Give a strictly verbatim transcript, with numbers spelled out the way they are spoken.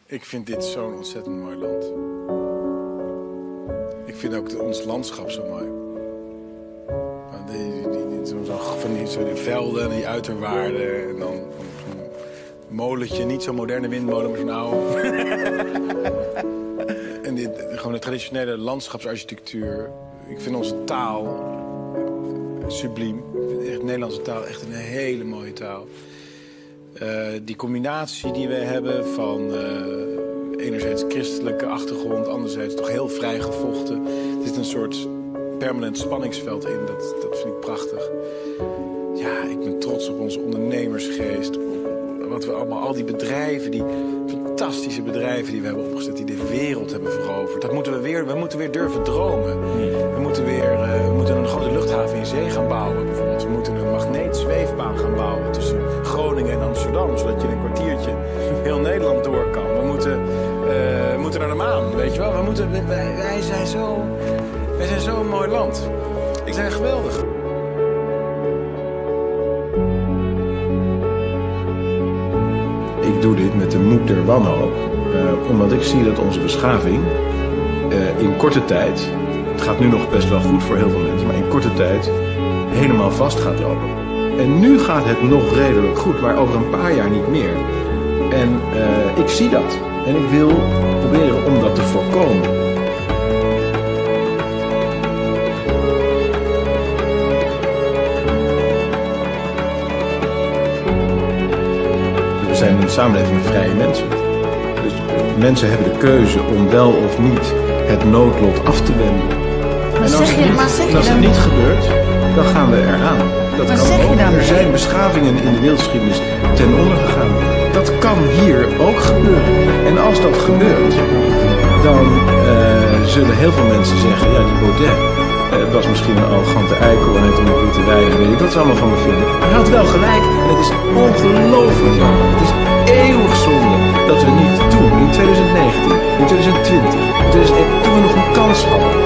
Ik vind dit zo'n ontzettend mooi land. Ik vind ook de, ons landschap zo mooi. Die, die, die, zo, zo, van die, zo die velden en die uiterwaarden. En dan zo'n molentje, niet zo'n moderne windmolen, maar zo'n oude. En dit, gewoon de traditionele landschapsarchitectuur. Ik vind onze taal subliem. Ik vind echt de Nederlandse taal echt een hele mooie taal. Uh, die combinatie die we hebben van uh, enerzijds christelijke achtergrond, anderzijds toch heel vrij gevochten. Er zit een soort permanent spanningsveld in, dat, dat vind ik prachtig. Ja, ik ben trots op onze ondernemersgeest. Wat we allemaal, al die bedrijven, die fantastische bedrijven die we hebben opgezet, die de wereld hebben veroverd. Dat moeten we weer, we moeten weer durven dromen. We moeten weer, uh, we moeten een grote luchthaven in zee gaan bouwen bijvoorbeeld. We moeten een magneetzweefbaan gaan bouwen tussen Groningen en Amsterdam, zodat je in een kwartiertje heel Nederland door kan. We moeten, uh, we moeten naar de maan, weet je wel. We moeten, wij, wij zijn zo, wij zijn zo'n mooi land. Ik zijn geweldig. Ik doe dit met de moed der wanhoop, uh, omdat ik zie dat onze beschaving uh, in korte tijd, het gaat nu nog best wel goed voor heel veel mensen, maar in korte tijd helemaal vast gaat lopen. En nu gaat het nog redelijk goed, maar over een paar jaar niet meer. En uh, ik zie dat. En ik wil proberen om dat te voorkomen. We zijn een samenleving van vrije mensen. Dus mensen hebben de keuze om wel of niet het noodlot af te wenden. Maar en als, zeg je, het, niet, maar zeg je en als dan... het niet gebeurt, dan gaan we eraan. Dat maar kan zeg ook. je dan Er zijn beschavingen in de wereldgeschiedenis ten onder gegaan. Dat kan hier ook gebeuren. En als dat gebeurt, dan uh, zullen heel veel mensen zeggen, ja, die Baudet uh, was misschien een arrogante eikel en heeft hem ook moeten wijden. Weet ik wat ze allemaal van me vinden. Hij had wel gelijk. En het is ongelooflijk jammer. Het is eeuwig zonde dat we niet toen, in twintig negentien, in twintig twintig, in twintig, toen we nog een kans hadden,